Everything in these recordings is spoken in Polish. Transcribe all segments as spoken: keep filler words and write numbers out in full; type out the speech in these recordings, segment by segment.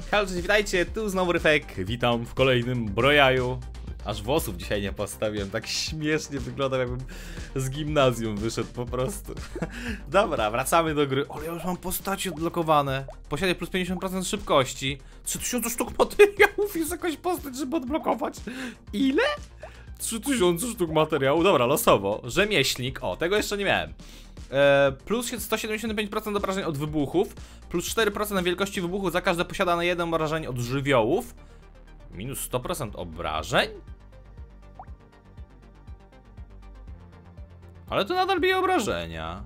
Halo, cześć, witajcie, tu znowu Ryfek. Witam w kolejnym brojaju. Aż włosów dzisiaj nie postawiłem, tak śmiesznie wyglądam, jakbym z gimnazjum wyszedł po prostu. Dobra, wracamy do gry. Ale ja już mam postacie odblokowane. Posiadaj plus pięćdziesiąt procent szybkości. trzy tysiące sztuk materiałów, jest jakaś postać, żeby odblokować. Ile? trzy tysiące sztuk materiału, dobra, losowo. Rzemieślnik, o, tego jeszcze nie miałem. E, plus sto siedemdziesiąt pięć procent obrażeń od wybuchów, plus cztery procent na wielkości wybuchu za każde posiadane jeden obrażeń od żywiołów. Minus sto procent obrażeń? Ale to nadal bije obrażenia.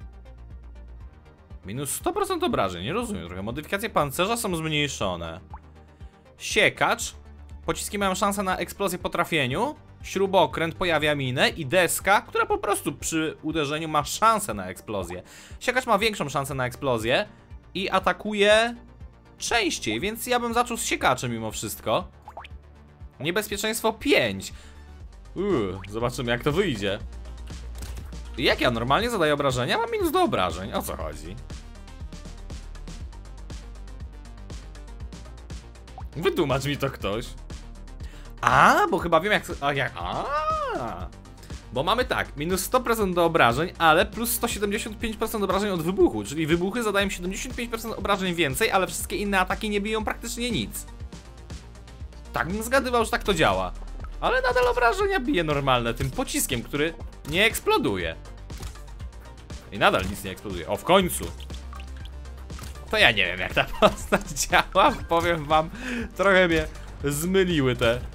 Minus sto procent obrażeń, nie rozumiem trochę. Modyfikacje pancerza są zmniejszone. Siekacz. Pociski mają szansę na eksplozję po trafieniu. Śrubokręt pojawia minę i deska, która po prostu przy uderzeniu ma szansę na eksplozję. Siekacz ma większą szansę na eksplozję i atakuje częściej, więc ja bym zaczął z siekaczem mimo wszystko. Niebezpieczeństwo pięć. Uuu, zobaczymy jak to wyjdzie. Jak ja normalnie zadaję obrażenia? Mam minus do obrażeń, o co chodzi? Wytłumacz mi to ktoś. A, bo chyba wiem jak... A, jak... A, bo mamy tak, minus sto procent do obrażeń, ale plus sto siedemdziesiąt pięć procent obrażeń od wybuchu. Czyli wybuchy zadają siedemdziesiąt pięć procent obrażeń więcej, ale wszystkie inne ataki nie biją praktycznie nic. Tak bym zgadywał, że tak to działa. Ale nadal obrażenia bije normalne tym pociskiem, który nie eksploduje. I nadal nic nie eksploduje. O, w końcu. To ja nie wiem jak ta postać działa. Powiem wam, trochę mnie zmyliły te e,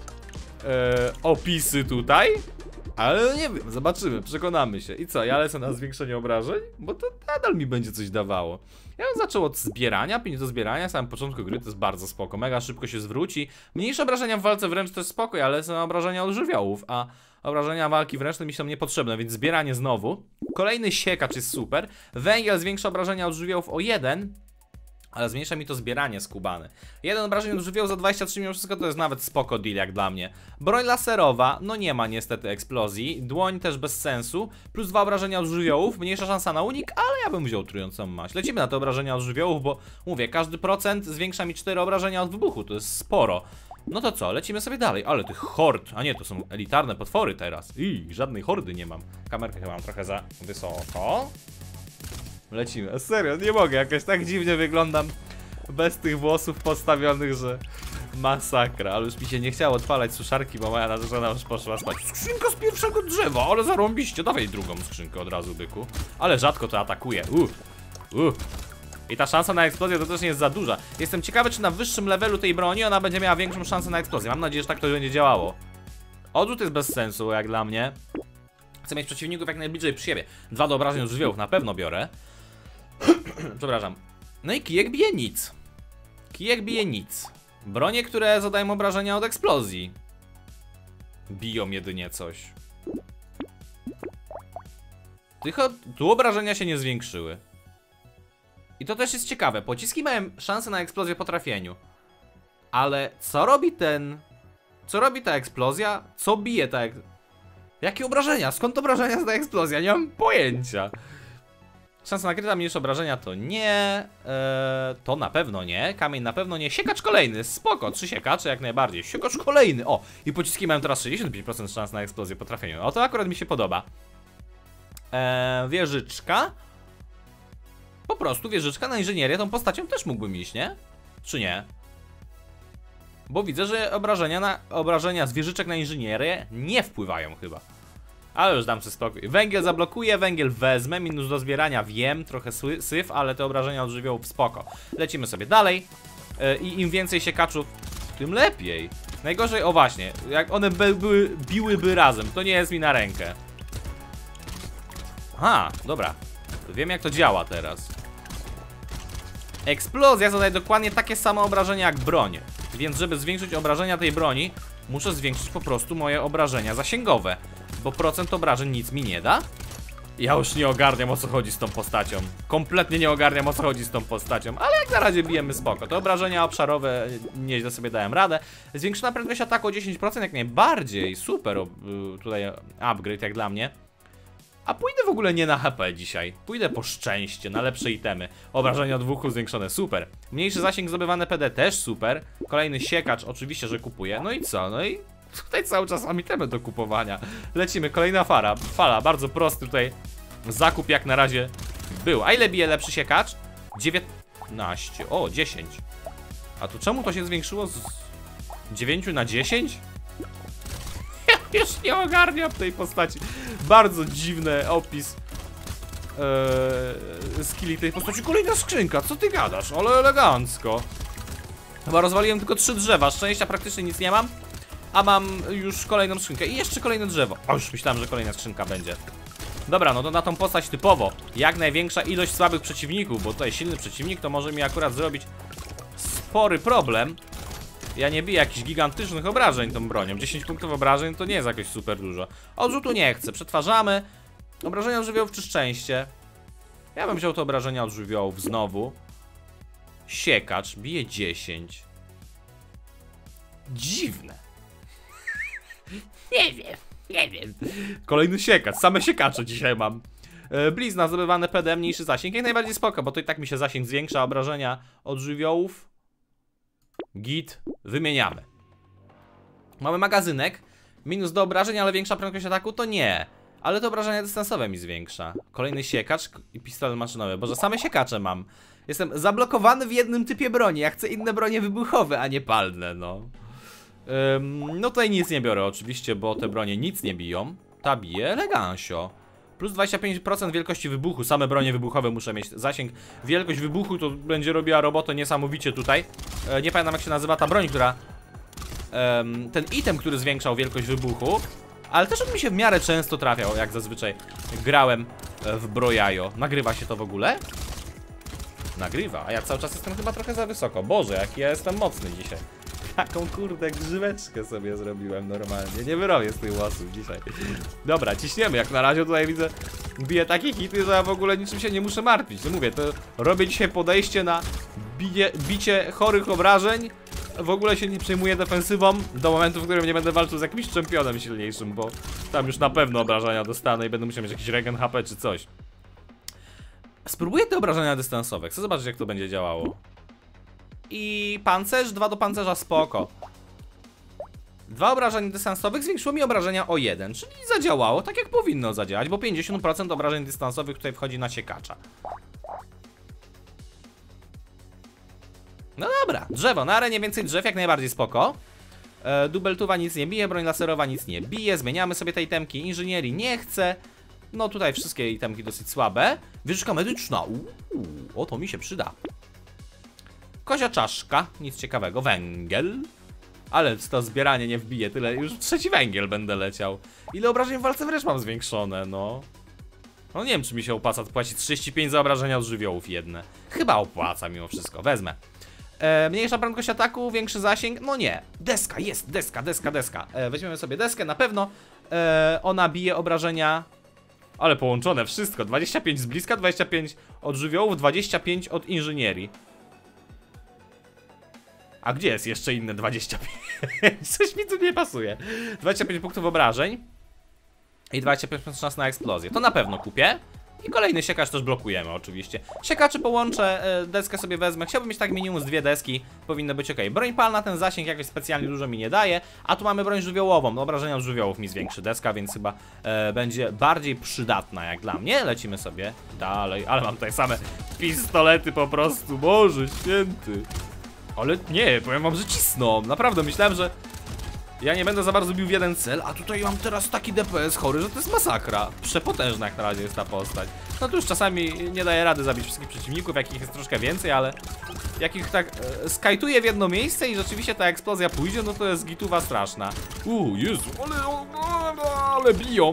opisy tutaj. Ale nie wiem, zobaczymy, przekonamy się. I co, ja lecę na zwiększenie obrażeń? Bo to nadal mi będzie coś dawało. Ja bym zaczął od zbierania, pięć do zbierania, na samym początku gry to jest bardzo spoko, mega szybko się zwróci. Mniejsze obrażenia w walce wręcz to jest spoko, ale są obrażenia od żywiołów, a obrażenia walki wręcz to mi są niepotrzebne, więc zbieranie znowu. Kolejny siekacz jest super. Węgiel zwiększa obrażenia od żywiołów o jeden. Ale zmniejsza mi to zbieranie skubany. Jeden obrażeń od żywiołu za dwadzieścia trzy mimo wszystko to jest nawet spoko deal jak dla mnie. Broń laserowa, no nie ma niestety eksplozji. Dłoń też bez sensu. Plus dwa obrażenia od żywiołów, mniejsza szansa na unik, ale ja bym wziął trującą maść. Lecimy na te obrażenia od żywiołów, bo mówię, każdy procent zwiększa mi cztery obrażenia od wybuchu, to jest sporo. No to co, lecimy sobie dalej. Ale tych hord, a nie, to są elitarne potwory teraz. I żadnej hordy nie mam. Kamerkę chyba mam trochę za wysoko. Lecimy, serio, nie mogę, jakoś tak dziwnie wyglądam bez tych włosów postawionych, że masakra, ale już mi się nie chciało odpalać suszarki, bo moja narzeczona już poszła spać. Skrzynka z pierwszego drzewa, ale zarąbiście, dawaj drugą skrzynkę od razu, byku. Ale rzadko to atakuje, uff, uff. I ta szansa na eksplozję to też nie jest za duża. Jestem ciekawy, czy na wyższym levelu tej broni ona będzie miała większą szansę na eksplozję. Mam nadzieję, że tak to będzie działało. Odrzut jest bez sensu, jak dla mnie. Chcę mieć przeciwników jak najbliżej przy siebie. Dwa do obrażeń od żywiołów na pewno biorę. Przepraszam. No i kijek bije nic. Kijek bije nic. Bronie, które zadają obrażenia od eksplozji, biją jedynie coś. Tylko tu obrażenia się nie zwiększyły. I to też jest ciekawe. Pociski mają szansę na eksplozję po trafieniu. Ale co robi ten... Co robi ta eksplozja? Co bije ta eksplozja? Jakie obrażenia? Skąd obrażenia zadaje eksplozja? Nie mam pojęcia. Szansa nakryta, mniejsze obrażenia to nie. Eee, to na pewno nie. Kamień na pewno nie. Siekacz kolejny. Spoko. Trzy siekacze jak najbardziej. Siekacz kolejny. O! I pociski mają teraz sześćdziesiąt pięć procent szans na eksplozję po trafieniu. O, to akurat mi się podoba. Eee, wieżyczka. Po prostu wieżyczka na inżynierię tą postacią też mógłbym iść, nie? Czy nie? Bo widzę, że obrażenia, na, obrażenia z wieżyczek na inżynierię nie wpływają chyba. Ale już dam sobie spokój. Węgiel zablokuje, węgiel wezmę, minus do zbierania wiem, trochę syf, ale te obrażenia od żywiołów spoko. Lecimy sobie dalej. Yy, I im więcej siekaczów, tym lepiej. Najgorzej, o właśnie, jak one by, były, biłyby razem, to nie jest mi na rękę. Aha, dobra. Wiem jak to działa teraz. Eksplozja zadaje dokładnie takie same obrażenia jak broń. Więc żeby zwiększyć obrażenia tej broni, muszę zwiększyć po prostu moje obrażenia zasięgowe. Bo procent obrażeń nic mi nie da. Ja już nie ogarniam o co chodzi z tą postacią. Kompletnie nie ogarniam o co chodzi z tą postacią. Ale jak na razie bijemy spoko. Te obrażenia obszarowe nieźle sobie dałem radę. Zwiększona prędkość ataku o dziesięć procent jak najbardziej. Super tutaj upgrade jak dla mnie. A pójdę w ogóle nie na H P dzisiaj. Pójdę po szczęście, na lepsze itemy. Obrażenia od wybuchu zwiększone, super. Mniejszy zasięg zdobywany P D, też super. Kolejny siekacz, oczywiście, że kupuję. No i co? No i tutaj cały czas mam itemy do kupowania. Lecimy, kolejna fala, fala, bardzo prosty tutaj zakup jak na razie był. A ile bije lepszy siekacz? dziewiętnaście, o, dziesięć. A tu czemu to się zwiększyło z dziewięć na dziesięć? Ja już nie ogarniam tej postaci. Bardzo dziwny opis eee, skilli tej postaci. Kolejna skrzynka, co ty gadasz? Ale elegancko. Chyba rozwaliłem tylko trzy drzewa. Szczęścia praktycznie nic nie mam. A mam już kolejną skrzynkę. I jeszcze kolejne drzewo. O, już myślałem, że kolejna skrzynka będzie. Dobra, no to na tą postać typowo jak największa ilość słabych przeciwników, bo tutaj silny przeciwnik to może mi akurat zrobić spory problem. Ja nie biję jakichś gigantycznych obrażeń tą bronią. dziesięć punktów obrażeń to nie jest jakoś super dużo. Odrzutu nie chcę, przetwarzamy. Obrażenia od żywiołów czy szczęście? Ja bym wziął te obrażenia od żywiołów znowu. Siekacz, bije dziesięć. Dziwne. Nie wiem, nie wiem. Kolejny siekacz, same siekacze dzisiaj mam. e, Blizna, zdobywane P D, mniejszy zasięg. Jak najbardziej spoko, bo to i tak mi się zasięg zwiększa. Obrażenia od żywiołów git, wymieniamy. Mamy magazynek. Minus do obrażeń, ale większa prędkość ataku to nie. Ale to obrażenia dystansowe mi zwiększa. Kolejny siekacz i pistolet maszynowy. Boże, same siekacze mam. Jestem zablokowany w jednym typie broni. Ja chcę inne bronie wybuchowe, a nie palne, no. Ym, no tutaj nic nie biorę oczywiście, bo te bronie nic nie biją. Ta bije elegancio. Plus dwadzieścia pięć procent wielkości wybuchu. Same bronie wybuchowe muszę mieć zasięg. Wielkość wybuchu to będzie robiła robotę niesamowicie tutaj. e, Nie pamiętam jak się nazywa ta broń, która um, ten item, który zwiększał wielkość wybuchu. Ale też on mi się w miarę często trafiał, jak zazwyczaj grałem w Brojajo. Nagrywa się to w ogóle? Nagrywa, a ja cały czas jestem chyba trochę za wysoko. Boże, jaki ja jestem mocny dzisiaj. Taką kurde grzyweczkę sobie zrobiłem normalnie. Nie wyrobię z tych włosów dzisiaj. Dobra, ciśniemy. Jak na razie tutaj widzę, biję takie hity, że ja w ogóle niczym się nie muszę martwić. No mówię, to robię dzisiaj podejście na bije, bicie chorych obrażeń. W ogóle się nie przejmuję defensywą do momentu, w którym nie będę walczył z jakimś czempionem silniejszym, bo tam już na pewno obrażenia dostanę i będę musiał mieć jakiś regen H P czy coś. Spróbuję te obrażenia dystansowe. Chcę zobaczyć, jak to będzie działało. I pancerz, dwa do pancerza, spoko. Dwa obrażeń dystansowych zwiększyło mi obrażenia o jeden, czyli zadziałało tak jak powinno zadziałać, bo pięćdziesiąt procent obrażeń dystansowych tutaj wchodzi na siekacza. No dobra, drzewo, na arenie więcej drzew, jak najbardziej spoko. e, Dubeltuwa nic nie bije, broń laserowa nic nie bije. Zmieniamy sobie te itemki, inżynierii nie chcę. No tutaj wszystkie itemki dosyć słabe. Wieżyczka medyczna, uuu, o to mi się przyda. Kozia czaszka, nic ciekawego, węgiel. Ale to zbieranie nie wbije tyle, już trzeci węgiel będę leciał. Ile obrażeń w walce wręcz mam zwiększone, no. No nie wiem, czy mi się opłaca płacić trzydzieści pięć za obrażenia od żywiołów jedne. Chyba opłaca mimo wszystko, wezmę. e, Mniejsza prędkość ataku, większy zasięg, no nie. Deska, jest, deska, deska, deska. e, Weźmiemy sobie deskę, na pewno e, ona bije obrażenia. Ale połączone wszystko, dwadzieścia pięć z bliska, dwadzieścia pięć od żywiołów, dwadzieścia pięć od inżynierii. A gdzie jest jeszcze inne dwadzieścia pięć? Coś mi tu nie pasuje. dwadzieścia pięć punktów obrażeń i dwadzieścia pięć procent szans na eksplozję. To na pewno kupię. I kolejny siekacz też blokujemy oczywiście. Siekaczy połączę, deskę sobie wezmę. Chciałbym mieć tak minimum z dwie deski. Powinno być ok. Broń palna, ten zasięg jakoś specjalnie dużo mi nie daje. A tu mamy broń żywiołową. No, obrażenia od żywiołów mi zwiększy deska, więc chyba e, będzie bardziej przydatna jak dla mnie. Lecimy sobie dalej. Ale mam tutaj same pistolety po prostu. Boże święty. Ale nie, powiem wam, że cisną. Naprawdę, myślałem, że ja nie będę za bardzo bił w jeden cel, a tutaj mam teraz taki D P S chory, że to jest masakra. Przepotężna jak na razie jest ta postać. No tu już czasami nie daje rady zabić wszystkich przeciwników, jakich jest troszkę więcej, ale jak ich tak e, skajtuje w jedno miejsce i rzeczywiście ta eksplozja pójdzie, no to jest gituwa straszna. Uuu, Jezu, ale, ale biją.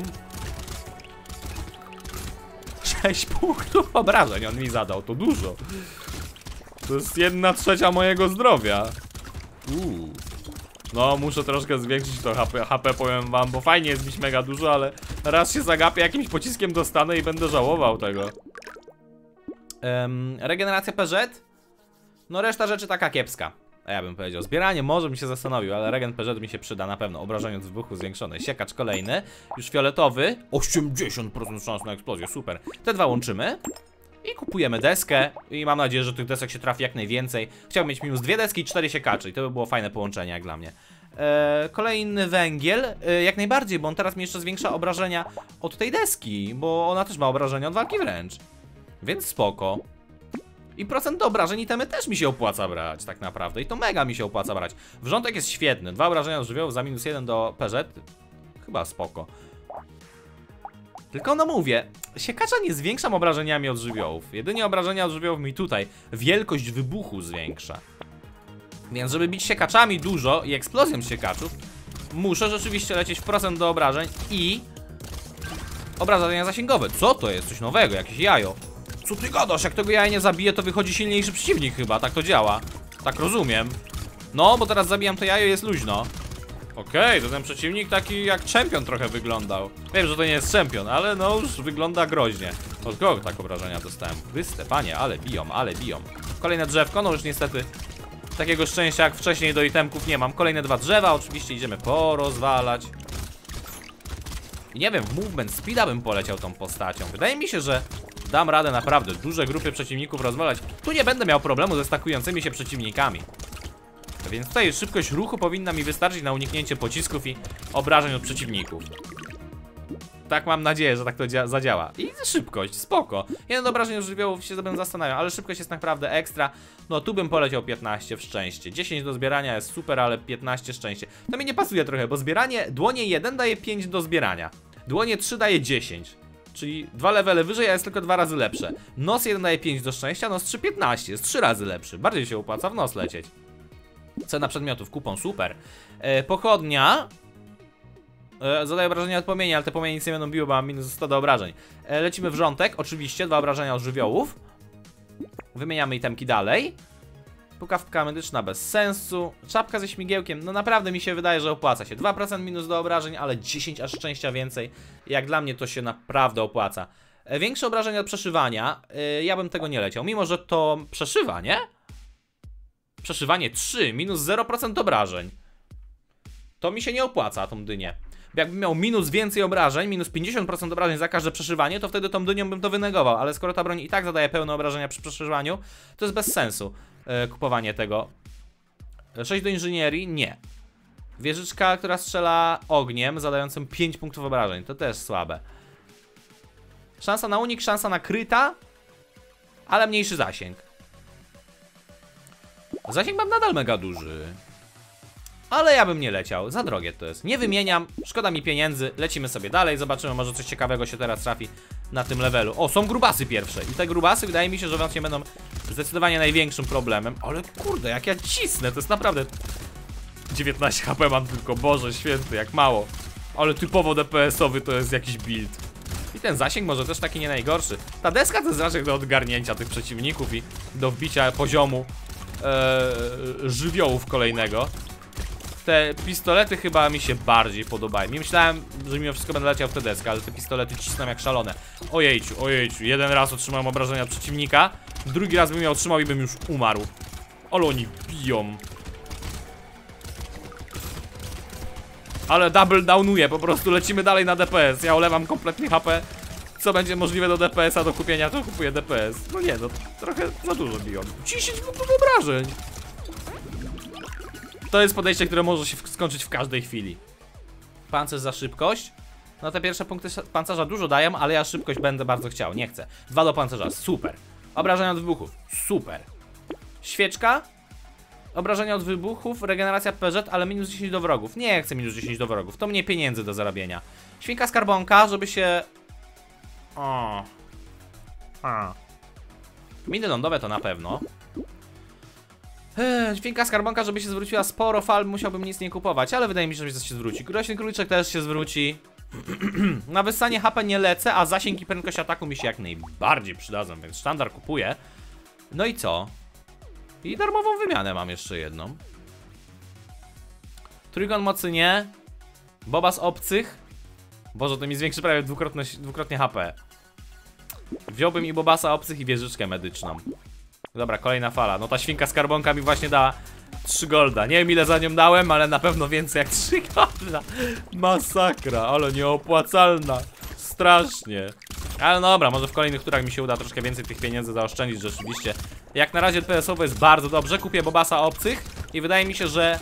sześć punktów obrażeń on mi zadał, to dużo. To jest jedna trzecia mojego zdrowia. Uuu. No, muszę troszkę zwiększyć to H P, H P, powiem wam, bo fajnie jest bić mega dużo, ale raz się zagapię, jakimś pociskiem dostanę i będę żałował tego. um, Regeneracja P Z. No reszta rzeczy taka kiepska. A ja bym powiedział, zbieranie może bym się zastanowił, ale regen P Z mi się przyda na pewno. Obrażenie od wybuchu zwiększone. Siekacz kolejny, już fioletowy. osiemdziesiąt procent szans na eksplozję, super. Te dwa łączymy. I kupujemy deskę i mam nadzieję, że tych desek się trafi jak najwięcej. Chciałbym mieć minus dwie deski i cztery siekacze i to by było fajne połączenie jak dla mnie. Eee, kolejny węgiel, eee, jak najbardziej, bo on teraz mi jeszcze zwiększa obrażenia od tej deski, bo ona też ma obrażenia od walki wręcz. Więc spoko. I procent do obrażeń i temy też mi się opłaca brać tak naprawdę i to mega mi się opłaca brać. Wrzątek jest świetny, dwa obrażenia od żywiołów za minus jeden do P Z. Chyba spoko. Tylko no mówię, siekacza nie zwiększam obrażeniami od żywiołów. Jedynie obrażenia od żywiołów mi tutaj wielkość wybuchu zwiększa. Więc żeby bić siekaczami dużo i eksplozją siekaczów, muszę rzeczywiście lecieć w procent do obrażeń i obrażenia zasięgowe. Co to jest? Coś nowego, jakieś jajo. Co ty gadasz? Jak tego jaja nie zabije, to wychodzi silniejszy przeciwnik chyba, tak to działa. Tak rozumiem. No, bo teraz zabijam to jajo, jest luźno. Okej, okay, to ten przeciwnik taki jak czempion trochę wyglądał. Wiem, że to nie jest czempion, ale no już wygląda groźnie. Od kogo tak obrażenia dostałem? Chryste, panie, ale biją, ale biją. Kolejne drzewko, no już niestety takiego szczęścia jak wcześniej do itemków nie mam. Kolejne dwa drzewa, oczywiście idziemy porozwalać. I nie wiem, w movement speeda bym poleciał tą postacią. Wydaje mi się, że dam radę naprawdę duże grupy przeciwników rozwalać. Tu nie będę miał problemu ze stakującymi się przeciwnikami. Więc tutaj szybkość ruchu powinna mi wystarczyć na uniknięcie pocisków i obrażeń od przeciwników. Tak mam nadzieję, że tak to zadziała. I szybkość, spoko. Jeden obrażeń od żywiołów się będę zastanawiał, ale szybkość jest naprawdę ekstra. No tu bym poleciał piętnaście w szczęście. dziesięć do zbierania jest super, ale piętnaście szczęście. To mi nie pasuje trochę, bo zbieranie, dłonie jeden daje pięć do zbierania. Dłonie trzy daje dziesięć. Czyli dwa levele wyżej, a jest tylko dwa razy lepsze. Nos jeden daje pięć do szczęścia, nos trzy piętnaście, jest trzy razy lepszy. Bardziej się opłaca w nos lecieć. Cena przedmiotów, kupon, super. e, Pochodnia e, zadaje obrażenia od płomieni, ale te płomienie nic nie będą biły, bo mam minus sto do obrażeń. e, Lecimy wrzątek, oczywiście, dwa obrażenia od żywiołów. Wymieniamy itemki dalej. Pukawka medyczna bez sensu. Czapka ze śmigiełkiem, no naprawdę mi się wydaje, że opłaca się. Dwa procent minus do obrażeń, ale dziesięć aż szczęścia więcej. Jak dla mnie to się naprawdę opłaca. e, Większe obrażenia od przeszywania, e, ja bym tego nie leciał, mimo że to przeszywa, nie? Przeszywanie trzy, minus zero procent obrażeń. To mi się nie opłaca, tą dynię. Bo jakbym miał minus więcej obrażeń, minus pięćdziesiąt procent obrażeń za każde przeszywanie, to wtedy tą dynią bym to wynegował. Ale skoro ta broń i tak zadaje pełne obrażenia przy przeszywaniu, to jest bez sensu e, kupowanie tego. sześć do inżynierii? Nie. Wieżyczka, która strzela ogniem, zadającym pięć punktów obrażeń. To też słabe. Szansa na unik, szansa na kryta, ale mniejszy zasięg. Zasięg mam nadal mega duży. Ale ja bym nie leciał, za drogie to jest. Nie wymieniam, szkoda mi pieniędzy. Lecimy sobie dalej, zobaczymy, może coś ciekawego się teraz trafi na tym levelu. O, są grubasy pierwsze. I te grubasy wydaje mi się, że właśnie będą zdecydowanie największym problemem. Ale kurde, jak ja cisnę, to jest naprawdę... dziewiętnaście HP mam tylko, Boże święty, jak mało. Ale typowo D P S-owy to jest jakiś build. I ten zasięg może też taki nie najgorszy. Ta deska to jest zasięg do odgarnięcia tych przeciwników i do wbicia poziomu Eee, żywiołów kolejnego. Te pistolety chyba mi się bardziej podobają. Nie myślałem, że mimo wszystko będę leciał w tę deskę, ale te pistolety cisną jak szalone. Ojejciu, ojejciu, jeden raz otrzymałem obrażenia od przeciwnika, drugi raz bym je otrzymał i bym już umarł. Ale oni biją. Ale double downuje, po prostu lecimy dalej na D P S. Ja olewam kompletnie H P. Co będzie możliwe do D P S-a do kupienia, to kupuję D P S. No nie, no trochę za dużo biją. dziesięć punktów obrażeń. To jest podejście, które może się skończyć w każdej chwili. Pancerz za szybkość. No te pierwsze punkty pancerza dużo dają, ale ja szybkość będę bardzo chciał, nie chcę. Dwa do pancerza, super. Obrażenia od wybuchów, super. Świeczka. Obrażenia od wybuchów, regeneracja P Z, ale minus dziesięć do wrogów. Nie chcę minus dziesięć do wrogów, to mniej pieniędzy do zarabienia. Świnka skarbonka, żeby się... O. A. Miny lądowe to na pewno. Eee, Świnka skarbonka, żeby się zwróciła sporo fal, musiałbym nic nie kupować, ale wydaje mi się, że coś się zwróci. Groźny króliczek też się zwróci. Na wyssanie H P nie lecę, a zasięg i prędkość ataku mi się jak najbardziej przydadzą, więc sztandar kupuję. No i co? I darmową wymianę mam jeszcze jedną. Trójkąt mocy nie. Boba z obcych. Boże, to mi zwiększy prawie dwukrotnie, dwukrotnie H P. Wziąłbym i Bobasa obcych i wieżyczkę medyczną. Dobra, kolejna fala. No ta świnka skarbonka mi właśnie da trzy golda. Nie wiem ile za nią dałem, ale na pewno więcej jak trzy golda. Masakra, ale nieopłacalna. Strasznie. Ale no dobra, może w kolejnych turach mi się uda troszkę więcej tych pieniędzy zaoszczędzić rzeczywiście. Jak na razie P S owo jest bardzo dobrze. Kupię Bobasa obcych i wydaje mi się, że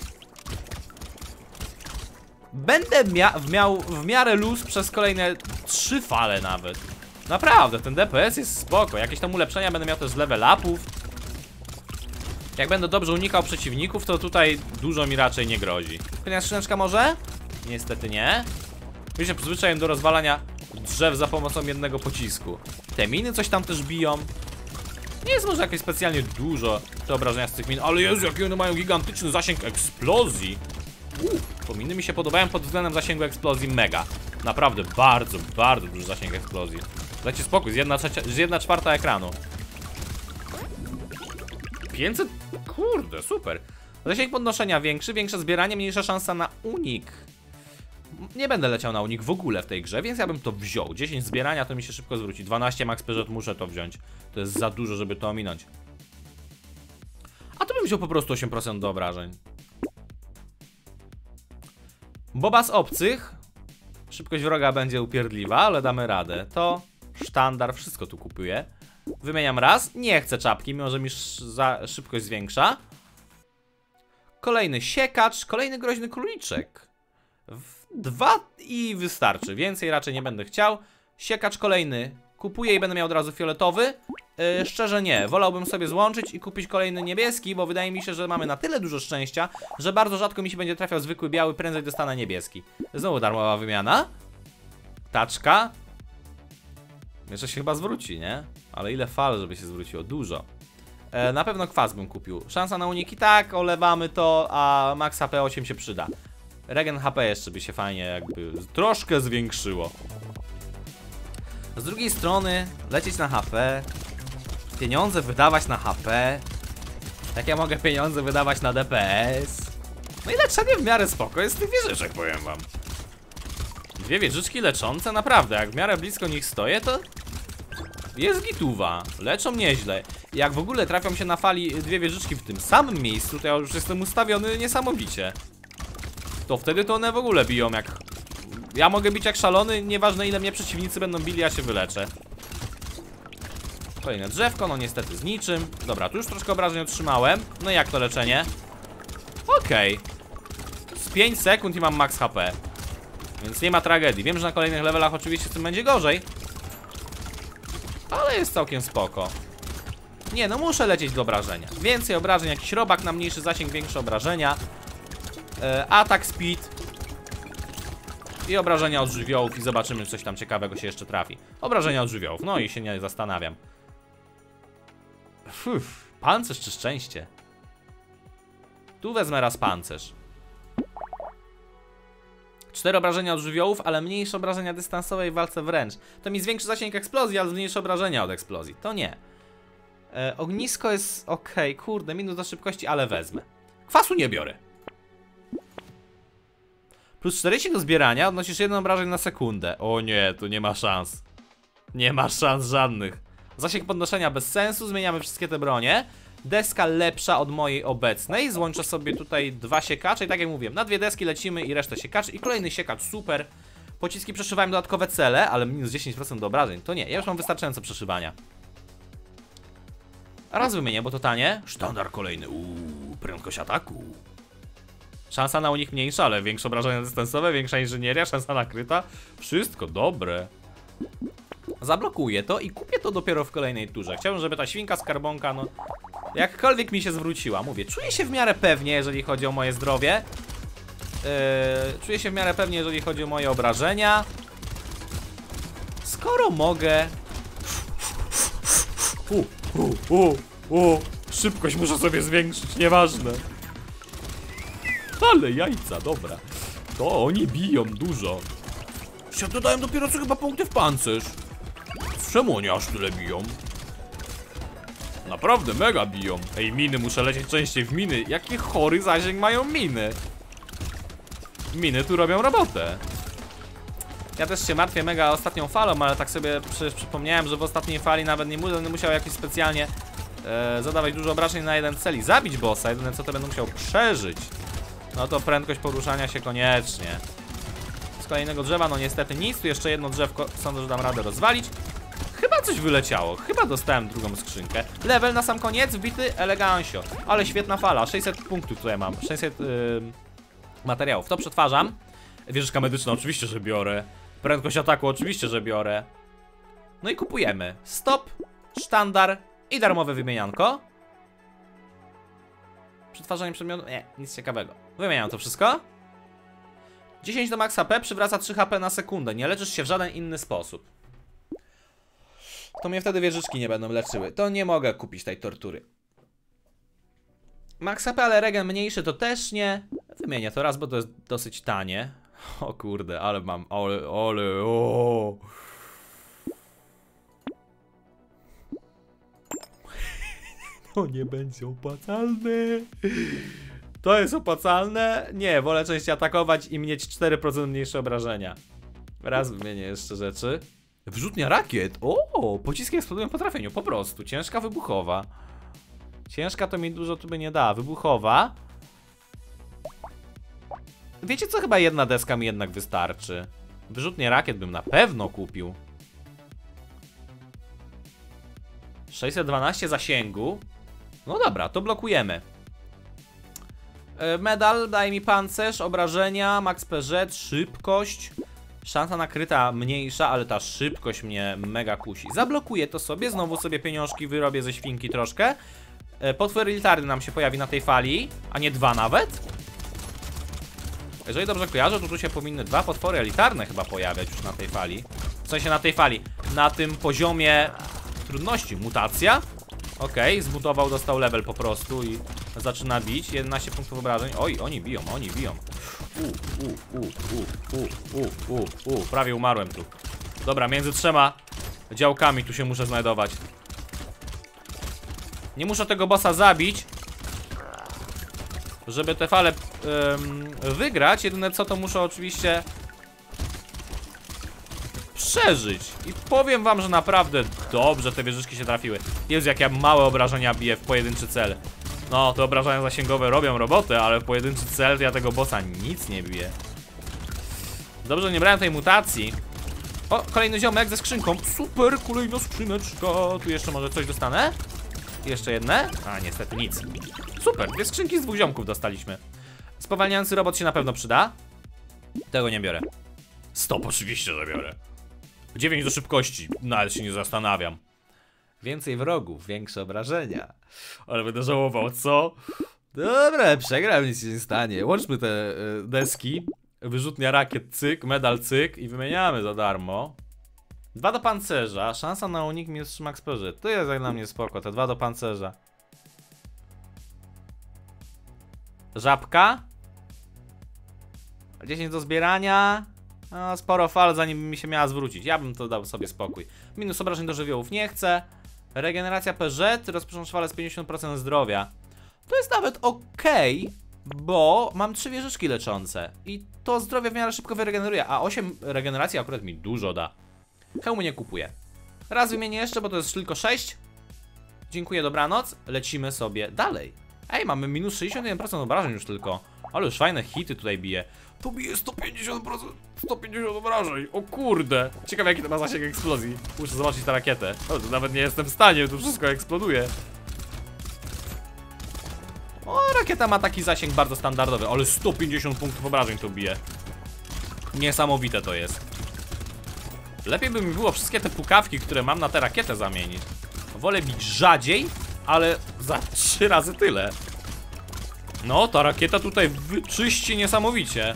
będę mia miał w miarę luz przez kolejne trzy fale nawet. Naprawdę, ten D P S jest spoko. Jakieś tam ulepszenia będę miał też z level upów. Jak będę dobrze unikał przeciwników, to tutaj dużo mi raczej nie grozi. Kolejna skrzyneczka może? Niestety nie. Już się przyzwyczaiłem do rozwalania drzew za pomocą jednego pocisku. Te miny coś tam też biją. Nie jest może jakieś specjalnie dużo te obrażenia z tych min, ale Jezu, jakie one mają gigantyczny zasięg eksplozji. Uff, to miny mi się podobają pod względem zasięgu eksplozji mega. Naprawdę bardzo, bardzo duży zasięg eksplozji. Dajcie spokój, z jedna, trzecia, z jedna czwarta ekranu. pięćset? Kurde, super. Zasięg podnoszenia większy, większe zbieranie, mniejsza szansa na unik. Nie będę leciał na unik w ogóle w tej grze, więc ja bym to wziął. dziesięć zbierania to mi się szybko zwróci. dwanaście max P Z muszę to wziąć. To jest za dużo, żeby to ominąć. A to bym wziął po prostu osiem procent do obrażeń. Boba z obcych. Szybkość wroga będzie upierdliwa, ale damy radę. To sztandar, wszystko tu kupuję. Wymieniam raz. Nie chcę czapki, mimo że mi za szybkość zwiększa. Kolejny siekacz, kolejny groźny króliczek. Dwa i wystarczy. Więcej raczej nie będę chciał. Siekacz kolejny. Kupuję i będę miał od razu fioletowy. Yy, szczerze nie. Wolałbym sobie złączyć i kupić kolejny niebieski, bo wydaje mi się, że mamy na tyle dużo szczęścia, że bardzo rzadko mi się będzie trafiał zwykły biały, prędzej dostanę niebieski. Znowu darmowa wymiana. Taczka. Jeszcze się chyba zwróci, nie? Ale ile fal, żeby się zwróciło? Dużo. E, na pewno kwas bym kupił. Szansa na uniki tak, olewamy to, a max H P osiem się przyda. Regen H P jeszcze by się fajnie jakby troszkę zwiększyło. Z drugiej strony lecieć na H P, pieniądze wydawać na H P. Jak ja mogę pieniądze wydawać na D P S? No i leczenie w miarę spoko jest z tych wieżyczek, powiem wam. Dwie wieżyczki leczące, naprawdę, jak w miarę blisko nich stoję, to jest gituwa, leczą nieźle. Jak w ogóle trafią się na fali dwie wieżyczki w tym samym miejscu, to ja już jestem ustawiony niesamowicie. To wtedy to one w ogóle biją jak... Ja mogę bić jak szalony, nieważne ile mnie przeciwnicy będą bili, ja się wyleczę. Kolejne drzewko, no niestety z niczym. Dobra, tu już troszkę obrażeń otrzymałem. No i jak to leczenie? Okej. Okay. Z pięć sekund i mam max H P. Więc nie ma tragedii. Wiem, że na kolejnych levelach oczywiście z tym będzie gorzej. Ale jest całkiem spoko. Nie, no muszę lecieć do obrażenia. Więcej obrażeń, jakiś robak na mniejszy zasięg, większe obrażenia. e, Atak speed. I obrażenia od żywiołów. I zobaczymy, czy coś tam ciekawego się jeszcze trafi. Obrażenia od żywiołów, no i się nie zastanawiam. Uff, pancerz czy szczęście? Tu wezmę raz pancerz. Cztery obrażenia od żywiołów, ale mniejsze obrażenia dystansowej w walce wręcz. To mi zwiększy zasięg eksplozji, ale zmniejszy obrażenia od eksplozji. To nie. E, ognisko jest ok, kurde, minus do szybkości, ale wezmę. Kwasu nie biorę. Plus czterdzieści do zbierania, odnosisz jeden obrażeń na sekundę. O nie, tu nie ma szans. Nie ma szans żadnych. Zasięg podnoszenia bez sensu, zmieniamy wszystkie te bronie. Deska lepsza od mojej obecnej. Złączę sobie tutaj dwa siekacze i tak jak mówiłem, na dwie deski lecimy i resztę siekaczy. I kolejny siekacz, super. Pociski przeszywają dodatkowe cele, ale minus dziesięć procent do obrażeń. To nie, ja już mam wystarczająco przeszywania. A raz wymienię, bo to tanie. Sztandar kolejny, uuu, prędkość ataku. Szansa na unik mniejsza, ale większe obrażenia dystansowe, większa inżynieria, szansa na kryta. Wszystko dobre. Zablokuję to i kupię to dopiero w kolejnej turze. Chciałbym, żeby ta świnka skarbonka, no jakkolwiek mi się zwróciła. Mówię, czuję się w miarę pewnie, jeżeli chodzi o moje zdrowie. Yy, czuję się w miarę pewnie, jeżeli chodzi o moje obrażenia. Skoro mogę... U, u, u, u. Szybkość muszę sobie zwiększyć, nieważne. Ale jajca, dobra. To oni biją dużo. Ja dodałem dopiero co chyba punkty w pancerz. Czemu oni aż tyle biją? Naprawdę mega biją. Ej, miny, muszę lecieć częściej w miny. Jaki chory zasięg mają miny. Miny tu robią robotę. Ja też się martwię mega ostatnią falą, ale tak sobie przecież przypomniałem, że w ostatniej fali nawet nie będę musiał jakoś specjalnie e, zadawać dużo obrażeń na jeden cel i zabić bossa, jedyne co to będę musiał przeżyć, no to prędkość poruszania się koniecznie. Z kolejnego drzewa, no niestety nic, tu jeszcze jedno drzewko, sądzę, że dam radę rozwalić. Chyba coś wyleciało, chyba dostałem drugą skrzynkę. Level na sam koniec, wbity elegancio. Ale świetna fala, sześćset punktów tutaj mam, sześćset yy, materiałów, to przetwarzam. Wieżyczka medyczna oczywiście, że biorę. Prędkość ataku oczywiście, że biorę. No i kupujemy. Stop, sztandar i darmowe wymienianko. Przetwarzanie przedmiotu, nie, nic ciekawego. Wymieniam to wszystko. dziesięć do max H P, przywraca trzy H P na sekundę. Nie leczysz się w żaden inny sposób. To mnie wtedy wieżyczki nie będą leczyły. To nie mogę kupić tej tortury. Max H P, ale regen mniejszy to też nie. Wymienię to raz, bo to jest dosyć tanie. O kurde, ale mam, ale, ale, o. To nie będzie opłacalne. To jest opłacalne? Nie, wolę częściej atakować i mieć cztery procent mniejsze obrażenia. Raz wymienię jeszcze rzeczy. Wrzutnia rakiet. O, pociski eksplodują po trafieniu, po prostu. Ciężka, wybuchowa. Ciężka to mi dużo tu by nie da. Wybuchowa. Wiecie co? Chyba jedna deska mi jednak wystarczy. Wyrzutnie rakiet bym na pewno kupił. sześćset dwanaście zasięgu. No dobra, to blokujemy. Medal daje mi pancerz, obrażenia, max P Z, szybkość. Szansa nakryta mniejsza, ale ta szybkość mnie mega kusi. Zablokuję to sobie, znowu sobie pieniążki wyrobię ze świnki troszkę. Potwór elitarny nam się pojawi na tej fali, a nie dwa nawet. Jeżeli dobrze kojarzę, to tu się powinny dwa potwory elitarne chyba pojawiać już na tej fali. W sensie na tej fali, na tym poziomie trudności. Mutacja. Okej, okay, zmutował, dostał level po prostu i zaczyna bić. jedenaście punktów obrażeń. Oj, oni biją, oni biją. U, u, u, u, u, u, u, u. Prawie umarłem tu. Dobra, między trzema działkami tu się muszę znajdować. Nie muszę tego bossa zabić, żeby te fale ym, wygrać. Jedyne co, to muszę oczywiście przeżyć. I powiem wam, że naprawdę dobrze te wieżyczki się trafiły. Jezu, jak ja małe obrażenia biję w pojedynczy cel. No, te obrażenia zasięgowe robią robotę, ale w pojedynczy cel to ja tego bossa nic nie biję. Dobrze, że nie brałem tej mutacji. O, kolejny ziomek ze skrzynką. Super, kolejna skrzyneczka. Tu jeszcze może coś dostanę? Jeszcze jedne? A, niestety nic. Super, dwie skrzynki z dwóch ziomków dostaliśmy. Spowalniający robot się na pewno przyda. Tego nie biorę. Stop, oczywiście, że biorę. dziewięć do szybkości, nawet się nie zastanawiam. Więcej wrogów, większe obrażenia. Ale będę żałował, co? Dobra, przegram, nic się nie stanie. Łączmy te y, deski. Wyrzutnia rakiet, cyk, medal, cyk i wymieniamy za darmo. Dwa do pancerza, szansa na unik minus trzy max P Z. To jest jak dla mnie spoko, te dwa do pancerza. Żabka. dziesięć do zbierania. No, sporo fal, zanim mi się miała zwrócić. Ja bym to dał sobie spokój. Minus obrażeń do żywiołów nie chcę. Regeneracja P Z, rozpocząć falę z pięćdziesiąt procent zdrowia. To jest nawet ok, bo mam trzy wieżyczki leczące. I to zdrowie w miarę szybko wyregeneruje, a osiem regeneracji akurat mi dużo da. Hełmu nie kupuję. Raz wymienię jeszcze, bo to jest tylko sześć. Dziękuję, dobranoc. Lecimy sobie dalej. Ej, mamy minus sześćdziesiąt jeden procent obrażeń już tylko. Ale już fajne hity tutaj bije. To bije sto pięćdziesiąt procent, sto pięćdziesiąt obrażeń. O kurde. Ciekawe, jaki to ma zasięg eksplozji. Muszę zobaczyć tę rakietę. O, to nawet nie jestem w stanie, tu wszystko eksploduje. O, rakieta ma taki zasięg bardzo standardowy, ale sto pięćdziesiąt punktów obrażeń to bije. Niesamowite to jest. Lepiej by mi było wszystkie te pukawki, które mam na tę rakietę zamienić. Wolę bić rzadziej, ale za trzy razy tyle. No, ta rakieta tutaj wyczyści niesamowicie.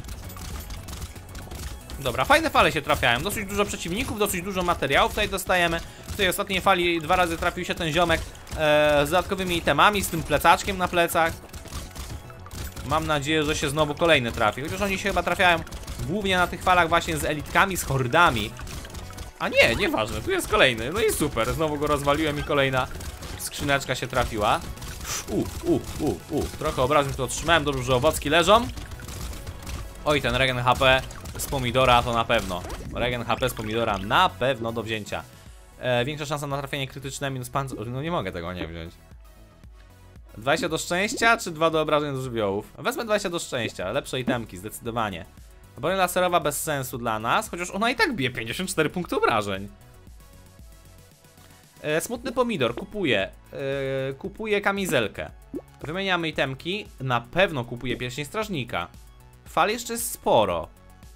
Dobra, fajne fale się trafiają. Dosyć dużo przeciwników, dosyć dużo materiałów tutaj dostajemy. W tej ostatniej fali dwa razy trafił się ten ziomek e, z dodatkowymi itemami, z tym plecaczkiem na plecach. Mam nadzieję, że się znowu kolejny trafi. Chociaż oni się chyba trafiają głównie na tych falach właśnie z elitkami, z hordami. A nie, nieważne, tu jest kolejny. No i super, znowu go rozwaliłem i kolejna skrzyneczka się trafiła. U, u, u, u. Trochę obrażeń tu otrzymałem, dobrze, że owocki leżą. Oj, ten regen H P z pomidora to na pewno. Regen H P z pomidora na pewno do wzięcia. e, Większa szansa na trafienie krytyczne minus pancerz. No nie mogę tego nie wziąć. dwadzieścia do szczęścia, czy dwa do obrażeń od żywiołów? Wezmę dwadzieścia do szczęścia, lepsze itemki, zdecydowanie. Broń laserowa bez sensu dla nas, chociaż ona i tak bije pięćdziesiąt cztery punkty obrażeń. E, smutny pomidor, kupuję. E, kupuję kamizelkę. Wymieniamy itemki, na pewno kupuję pierścień strażnika. Fal jeszcze jest sporo.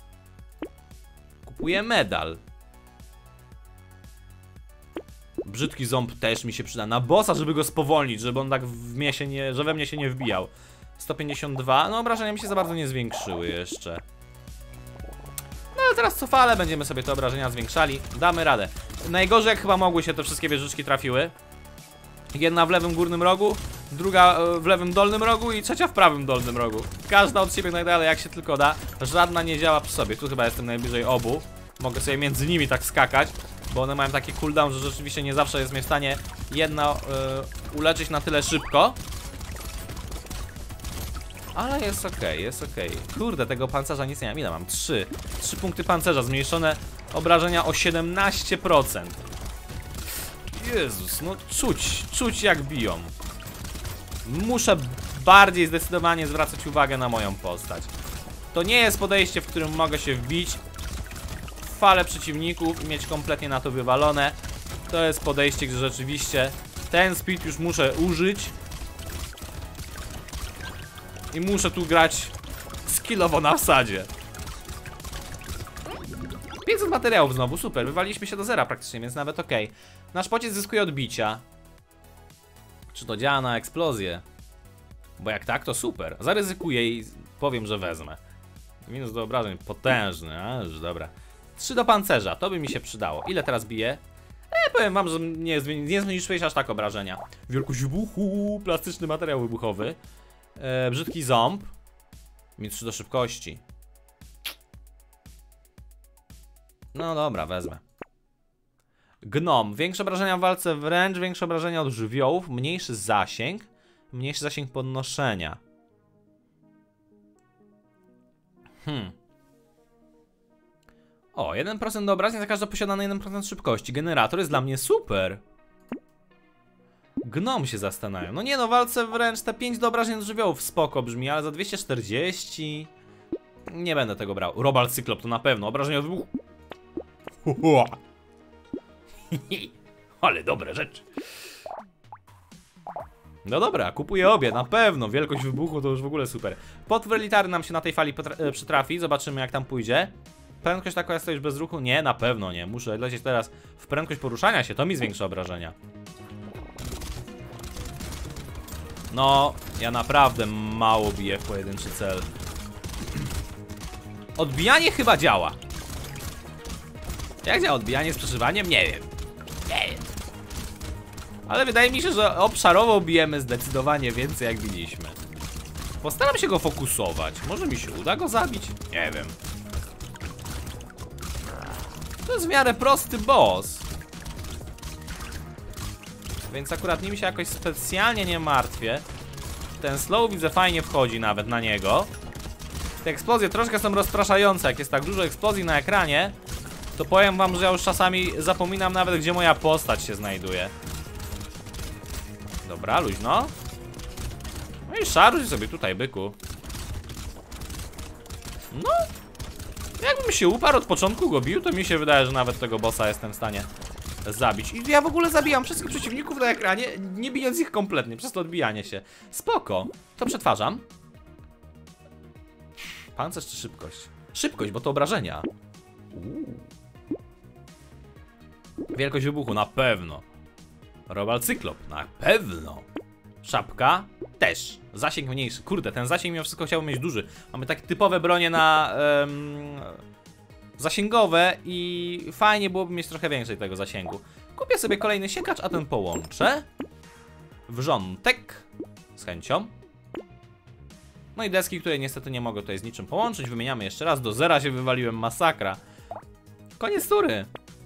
Kupuję medal. Brzydki ząb też mi się przyda. Na bossa, żeby go spowolnić, żeby on tak w mnie się nie, że we mnie się nie wbijał. sto pięćdziesiąt dwa, no obrażenia mi się za bardzo nie zwiększyły jeszcze. No ale teraz co falę będziemy sobie te obrażenia zwiększali. Damy radę. Najgorzej jak chyba mogły się te wszystkie wieżyczki trafiły. Jedna w lewym górnym rogu, druga w lewym dolnym rogu i trzecia w prawym dolnym rogu. Każda od siebie najdalej jak się tylko da. Żadna nie działa przy sobie. Tu chyba jestem najbliżej obu. Mogę sobie między nimi tak skakać, bo one mają taki cooldown, że rzeczywiście nie zawsze jest mnie w stanie jedna yy, uleczyć na tyle szybko. Ale jest okej, okay, jest okej. Okay. Kurde, tego pancerza nic nie mam. Ile mam? trzy. trzy punkty pancerza, zmniejszone obrażenia o siedemnaście procent. Jezus, no czuć, czuć jak biją. Muszę bardziej zdecydowanie zwracać uwagę na moją postać. To nie jest podejście, w którym mogę się wbić w falę przeciwników i mieć kompletnie na to wywalone. To jest podejście, gdzie rzeczywiście ten speed już muszę użyć. I muszę tu grać skillowo na wsadzie. pięćset materiałów znowu, super, wywaliliśmy się do zera praktycznie, więc nawet okej. Okay. Nasz pocisk zyskuje odbicia. Czy to działa na eksplozję? Bo jak tak, to super. Zaryzykuję i powiem, że wezmę. Minus do obrażeń, potężny, a już dobra. trzy do pancerza, to by mi się przydało. Ile teraz bije? E, powiem wam, że nie, nie zmniejszyłeś aż tak obrażenia. Wielkość wybuchu, plastyczny materiał wybuchowy. E, brzydki ząb. Minus trzy do szybkości. No dobra, wezmę. Gnom. Większe obrażenia w walce wręcz, większe obrażenia od żywiołów, mniejszy zasięg, mniejszy zasięg podnoszenia. Hmm. O, jeden procent do obrażeń za każde posiadane jeden procent szybkości. Generator jest dla mnie super. Gnom się zastanawiam. No nie no, walce wręcz te pięć do obrażeń od żywiołów spoko brzmi, ale za dwieście czterdzieści... Nie będę tego brał. Robal Cyklop to na pewno. Obrażenia od wybuchu. Ale dobre rzeczy. No dobra, kupuję obie, na pewno. Wielkość wybuchu to już w ogóle super. Potwór elitarny nam się na tej fali przytrafi. Zobaczymy jak tam pójdzie. Prędkość taka jest to już bez ruchu? Nie, na pewno nie. Muszę lecieć teraz w prędkość poruszania się. To mi zwiększa obrażenia. No, ja naprawdę mało biję w pojedynczy cel. Odbijanie chyba działa. Jak działa odbijanie z przeszywaniem? Nie wiem. Nie wiem. Ale wydaje mi się, że obszarowo bijemy zdecydowanie więcej jak biliśmy. Postaram się go fokusować. Może mi się uda go zabić? Nie wiem. To jest w miarę prosty boss. Więc akurat nim się jakoś specjalnie nie martwię. Ten slow widzę fajnie wchodzi nawet na niego. Te eksplozje troszkę są rozpraszające. Jak jest tak dużo eksplozji na ekranie, to powiem wam, że ja już czasami zapominam nawet, gdzie moja postać się znajduje. Dobra, luźno. No i szaruj sobie tutaj, byku. No. Jakbym się uparł od początku go bił, to mi się wydaje, że nawet tego bossa jestem w stanie zabić. I ja w ogóle zabijam wszystkich przeciwników na ekranie, nie bijąc ich kompletnie, przez to odbijanie się. Spoko. To przetwarzam. Pancerz czy szybkość? Szybkość, bo to obrażenia. Uuu. Wielkość wybuchu, na pewno. Robal Cyklop, na pewno. Szapka, też. Zasięg mniejszy. Kurde, ten zasięg mimo wszystko chciałbym mieć duży. Mamy takie typowe bronie na... Um, zasięgowe i fajnie byłoby mieć trochę więcej tego zasięgu. Kupię sobie kolejny siekacz, a ten połączę. Wrzątek. Z chęcią. No i deski, które niestety nie mogę tutaj z niczym połączyć. Wymieniamy jeszcze raz. Do zera się wywaliłem, masakra. Koniec tury.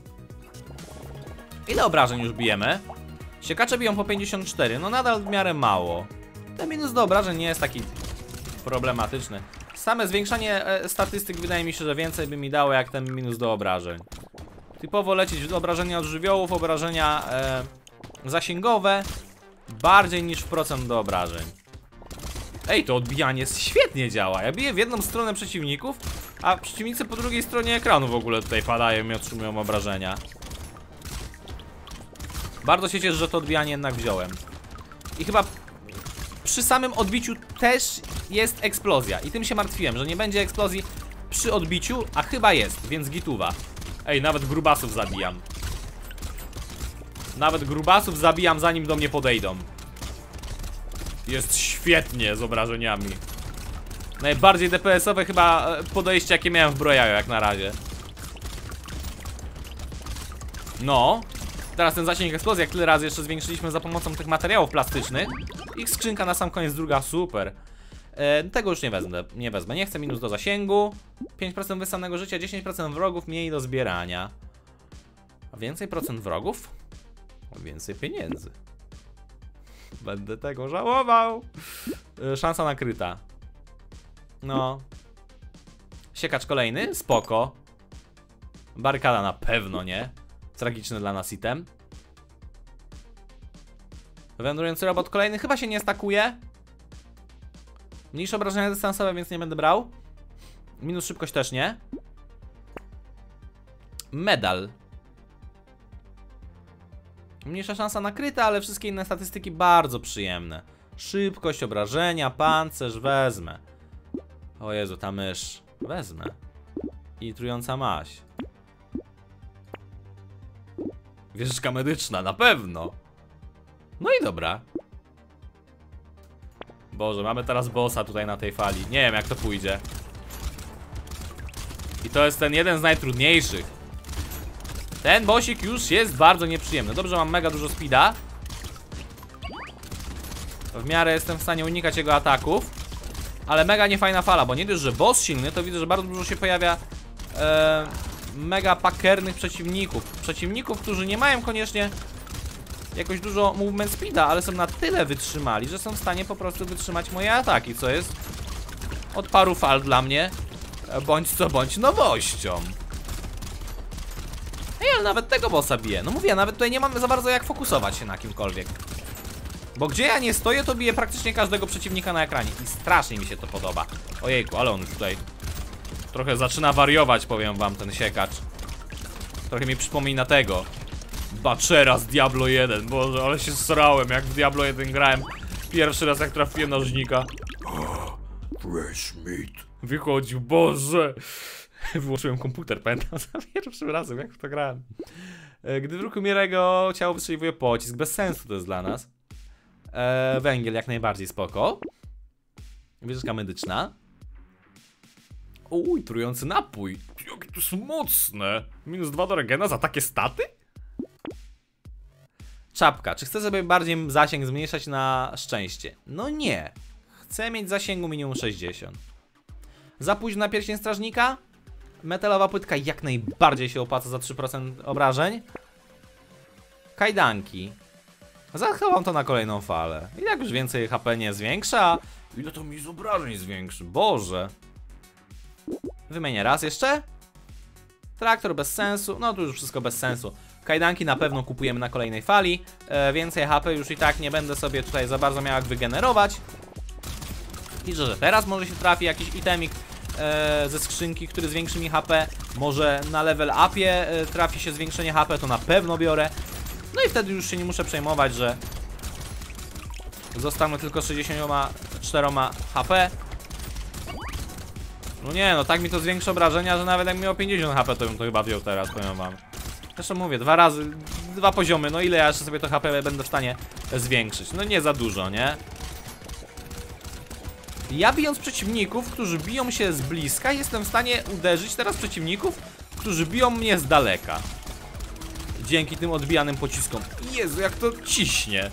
Ile obrażeń już bijemy? Siekacze biją po pięćdziesiąt cztery, no nadal w miarę mało. Ten minus do obrażeń nie jest taki problematyczny. Same zwiększanie e, statystyk wydaje mi się, że więcej by mi dało jak ten minus do obrażeń. Typowo lecieć w obrażenia od żywiołów, obrażenia e, zasięgowe Bardziej niż w procent do obrażeń. Ej, to odbijanie świetnie działa. Ja biję w jedną stronę przeciwników, a przeciwnicy po drugiej stronie ekranu w ogóle tutaj padają i otrzymują obrażenia. Bardzo się cieszę, że to odbijanie jednak wziąłem. I chyba przy samym odbiciu też jest eksplozja. I tym się martwiłem, że nie będzie eksplozji przy odbiciu, a chyba jest, więc gituwa. Ej, nawet grubasów zabijam. Nawet grubasów zabijam, zanim do mnie podejdą. Jest świetnie z obrażeniami. Najbardziej D P S-owe chyba podejście, jakie miałem w Brojajo jak na razie. No. Teraz ten zasięg eksplozji, jak tyle razy jeszcze zwiększyliśmy za pomocą tych materiałów plastycznych. I skrzynka na sam koniec, druga, super. e, Tego już nie wezmę, nie wezmę, nie chcę minus do zasięgu. pięć procent wyssanego życia, dziesięć procent wrogów, mniej do zbierania. A więcej procent wrogów? O więcej pieniędzy. Będę tego żałował. e, Szansa nakryta. No. Siekacz kolejny, spoko. Barykada na pewno nie. Tragiczny dla nas item. Wędrujący robot kolejny chyba się nie stakuje. Mniejsze obrażenia dystansowe, więc nie będę brał. Minus szybkość też nie. Medal. Mniejsza szansa nakryta, ale wszystkie inne statystyki bardzo przyjemne. Szybkość, obrażenia, pancerz, wezmę. O Jezu, ta mysz. Wezmę. I trująca maź. Wieżyczka medyczna, na pewno. No i dobra. Boże, mamy teraz bossa tutaj na tej fali. Nie wiem, jak to pójdzie. I to jest ten jeden z najtrudniejszych. Ten bossik już jest bardzo nieprzyjemny. Dobrze, mam mega dużo speeda. W miarę jestem w stanie unikać jego ataków. Ale mega niefajna fala, bo nie dość, że boss silny, to widzę, że bardzo dużo się pojawia e, mega pakernych przeciwników. Przeciwników, którzy nie mają koniecznie jakoś dużo movement speeda, ale są na tyle wytrzymali, że są w stanie po prostu wytrzymać moje ataki, co jest od paru fal dla mnie bądź co bądź nowością. Ej, ale nawet tego bossa bije. No mówię, nawet tutaj nie mamy za bardzo jak fokusować się na kimkolwiek. Bo gdzie ja nie stoję, to biję praktycznie każdego przeciwnika na ekranie. I strasznie mi się to podoba. Ojejku, ale on już tutaj trochę zaczyna wariować, powiem wam, ten siekacz. Trochę mi przypomina tego Butchera z Diablo jeden. Boże, ale się srałem, jak w Diablo jeden grałem pierwszy raz, jak trafiłem na rzeźnika. Oh, fresh meat. Wychodził, Boże. Wyłączyłem komputer, pamiętam za pierwszym razem, jak w to grałem. Gdy wróg umiera, jego ciało wystrzeliwuje pocisk. Bez sensu to jest dla nas. Eee, węgiel jak najbardziej spoko. Wieżyczka medyczna. Uj, trujący napój. Jakie to jest mocne. Minus dwa do regena za takie staty? Czapka. Czy chcę sobie bardziej zasięg zmniejszać na szczęście? No nie. Chcę mieć zasięgu minimum sześćdziesiąt. Za późno na pierścień strażnika? Metalowa płytka jak najbardziej się opłaca za trzy procent obrażeń. Kajdanki. Zachowam to na kolejną falę. I jak już więcej H P nie zwiększa, ile to mi z obrażeń zwiększy? Boże. Wymienię raz jeszcze. Traktor bez sensu. No tu już wszystko bez sensu. Kajdanki na pewno kupujemy na kolejnej fali. e, Więcej H P już i tak nie będę sobie tutaj za bardzo miał jak wygenerować. I że teraz może się trafi jakiś itemik e, ze skrzynki, który zwiększy mi H P. Może na level upie e, trafi się zwiększenie H P, to na pewno biorę. No i wtedy już się nie muszę przejmować, że zostanę tylko z sześćdziesięcioma czterema H P. No nie, no tak mi to zwiększa obrażenia, że nawet jak miał pięćdziesiąt H P, to bym to chyba wziął teraz, powiem wam. Zresztą mówię, dwa razy, dwa poziomy, no ile ja jeszcze sobie to H P będę w stanie zwiększyć? No nie za dużo, nie? Ja bijąc przeciwników, którzy biją się z bliska, jestem w stanie uderzyć teraz przeciwników, którzy biją mnie z daleka. Dzięki tym odbijanym pociskom. Jezu, jak to ciśnie.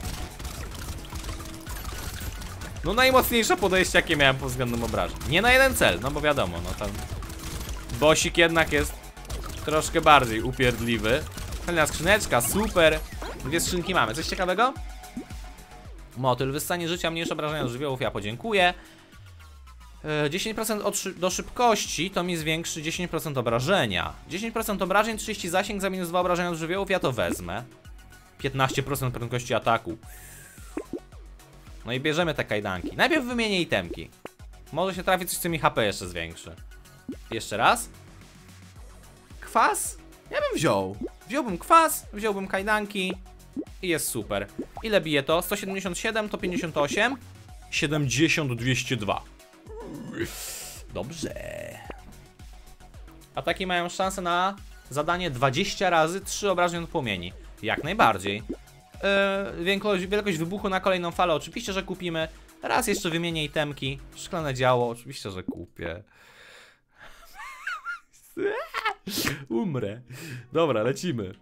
No najmocniejsze podejście, jakie miałem pod względem obrażeń. Nie na jeden cel, no bo wiadomo, no tam bossik jednak jest troszkę bardziej upierdliwy. Kolejna skrzyneczka, super. Dwie skrzynki mamy, coś ciekawego? Motyl, wyssanie życia, mniejsze obrażenia od żywiołów, ja podziękuję. dziesięć procent od szy do szybkości to mi zwiększy dziesięć procent obrażenia. dziesięć procent obrażeń, trzydzieści zasięg za minus dwa obrażenia od żywiołów, ja to wezmę. piętnaście procent prędkości ataku. No i bierzemy te kajdanki. Najpierw wymienię itemki. Może się trafi coś, co mi H P jeszcze zwiększy. Jeszcze raz. Kwas? Ja bym wziął. Wziąłbym kwas, wziąłbym kajdanki i jest super. Ile bije to? sto siedemdziesiąt siedem to pięćdziesiąt osiem. siedemdziesiąt dwieście dwa. Dobrze. Ataki mają szansę na zadanie dwadzieścia razy trzy obrażeń od płomieni. Jak najbardziej. Yy, wielkość, wielkość wybuchu na kolejną falę oczywiście, że kupimy. Raz jeszcze wymienię itemki. Szklane działo, oczywiście, że kupię. Umrę. Dobra, lecimy.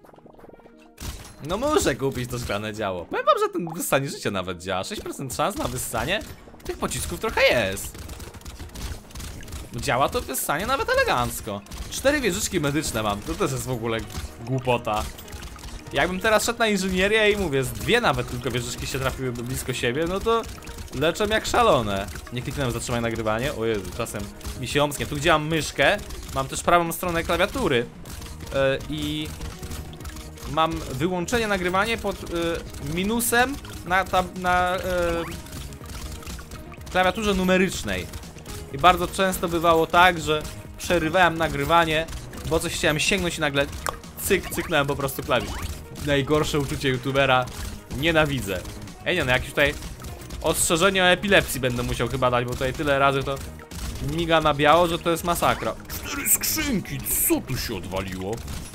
No muszę kupić to szklane działo. Powiem wam, że ten wyssanie życia nawet działa. sześć procent szans na wyssanie. Tych pocisków trochę jest. Działa to wyssanie nawet elegancko. Cztery wieżyczki medyczne mam. To też jest w ogóle głupota. Jakbym teraz szedł na inżynierię i mówię, z dwie nawet tylko wieżyczki się trafiłyby blisko siebie, no to leczę jak szalone. Nie kliknąłem zatrzymaj nagrywanie. O Jezu, czasem mi się omsknie. Tu gdzie mam myszkę, mam też prawą stronę klawiatury. Yy, I mam wyłączenie nagrywanie pod yy, minusem na, tab, na yy, klawiaturze numerycznej. I bardzo często bywało tak, że przerywałem nagrywanie, bo coś chciałem sięgnąć i nagle cyk, cyknąłem po prostu klawisz. Najgorsze uczucie youtubera. Nienawidzę. Ej, nie no, jakieś tutaj ostrzeżenie o epilepsji będę musiał chyba dać, bo tutaj tyle razy to miga na biało, że to jest masakra. Cztery skrzynki, co tu się odwaliło?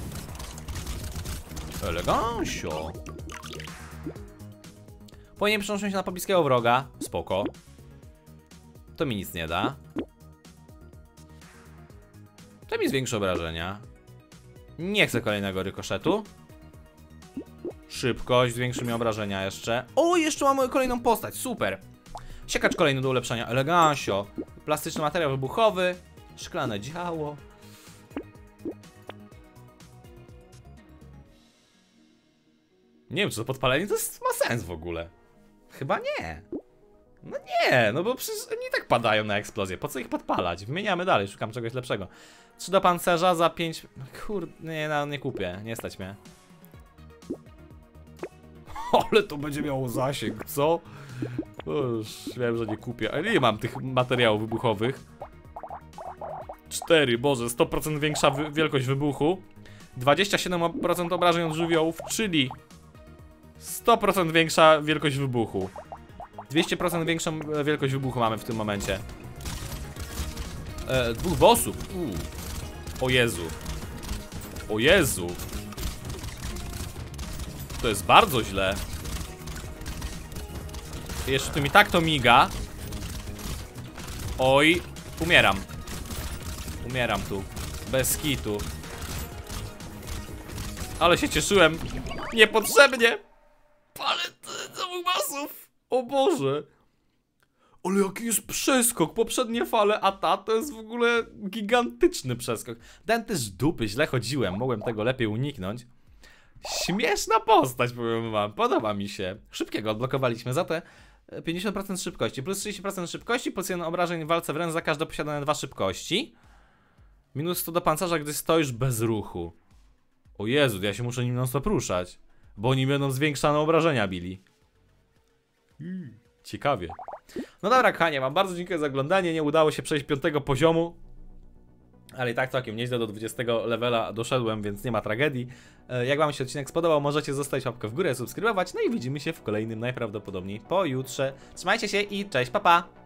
Elegancio. Powinien przenoszę się na pobliskiego wroga. Spoko. To mi nic nie da. To mi zwiększy obrażenia. Nie chcę kolejnego rykoszetu. Szybkość, zwiększy mi obrażenia jeszcze. O, jeszcze mamy kolejną postać, super. Siekacz kolejny do ulepszenia, elegancio. Plastyczny materiał wybuchowy. Szklane działo. Nie wiem, czy to podpalenie to jest, ma sens w ogóle. Chyba nie. No nie, no bo przecież oni tak padają na eksplozję. Po co ich podpalać? Wymieniamy dalej, szukam czegoś lepszego. trzy do pancerza za pięć... Kurde, nie, no, nie kupię, nie stać mnie. Ale to będzie miało zasięg, co? O, już wiem, że nie kupię. Ale nie mam tych materiałów wybuchowych. cztery, boże, sto procent większa wy wielkość wybuchu. dwadzieścia siedem procent obrażeń od żywiołów, czyli sto procent większa wielkość wybuchu. dwieście procent większą wielkość wybuchu mamy w tym momencie. E, dwóch bossów. Uu. O Jezu. O Jezu. To jest bardzo źle. Jeszcze tu mi tak to miga. Oj, umieram. Umieram tu. Bez kitu. Ale się cieszyłem. Niepotrzebnie. Ale dwóch bossów. O Boże. Ale jaki jest przeskok. Poprzednie fale, a ta to jest w ogóle gigantyczny przeskok. Dałem też dupy, źle chodziłem. Mogłem tego lepiej uniknąć. Śmieszna postać, powiem wam. Podoba mi się. Szybkiego odblokowaliśmy za te pięćdziesiąt procent szybkości. Plus trzydzieści procent szybkości. Plus jeden obrażeń w walce wręcz za każde posiadane dwa szybkości. Minus sto do pancerza, gdy stoisz bez ruchu. O Jezu, ja się muszę nim non stop ruszać. Bo oni będą zwiększane obrażenia bili. Hmm, ciekawie. No dobra, kochanie, wam bardzo dziękuję za oglądanie. Nie udało się przejść piątego poziomu. Ale i tak całkiem nieźle do dwudziestego levela doszedłem, więc nie ma tragedii. Jak wam się odcinek spodobał, możecie zostawić łapkę w górę, subskrybować. No i widzimy się w kolejnym najprawdopodobniej pojutrze. Trzymajcie się i cześć, pa pa!